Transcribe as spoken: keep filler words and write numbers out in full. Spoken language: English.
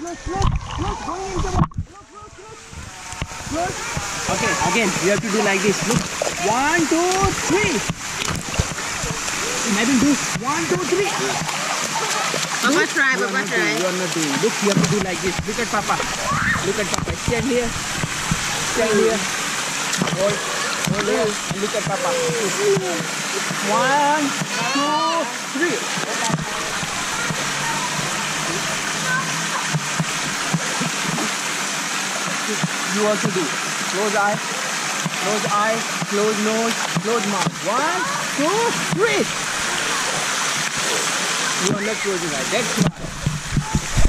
close, close, close, going into the water. Close, close, close. Close. Okay, again, you have to do like this. Look, one, two, three. Mevin, do one, two, three. Papa try, Papa try. You are not doing. Look, you have to do like this. Look at Papa. Look at Papa. Stand here. Stand here. Hold, hold here. And look at Papa. One, two, three. You also do. Close eye. Close eye. Close nose. Close mouth. One, two, three. You are not closing eye. That's smart.